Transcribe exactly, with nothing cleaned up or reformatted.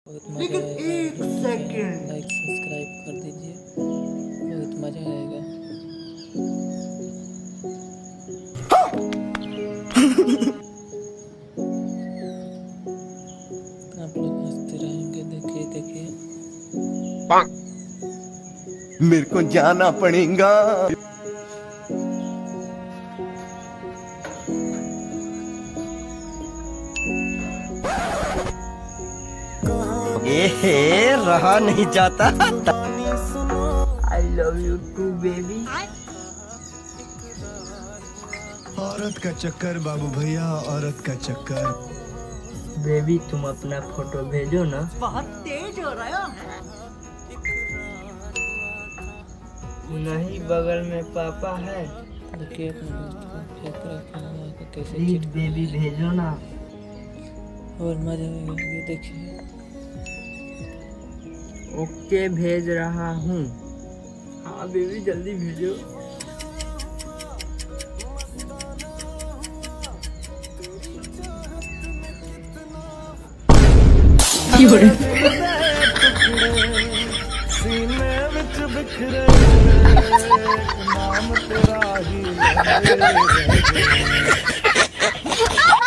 लेकिन एक second like subscribe कर दीजिए, बहुत मजा आएगा। आप लोग हंसते रहेंगे। देखिए देखिए मेरे को जाना पड़ेगा। एहे रहा नहीं जाता। I love you too baby. औरत का चक्कर बाबू भैया, औरत का चक्कर। बेबी तुम अपना फोटो भेजो ना। बहुत तेज हो रहा है। नहीं बगल में पापा है। देखिए अपने दोस्त को फेंक रखा कैसे प्लीज बेबी भेजो ना। और मजा आएगा। ये देखिए ओके भेज रहा हूँ। हाँ बेबी जल्दी भेजो। सीने विच बिखरे नाम तेरा ही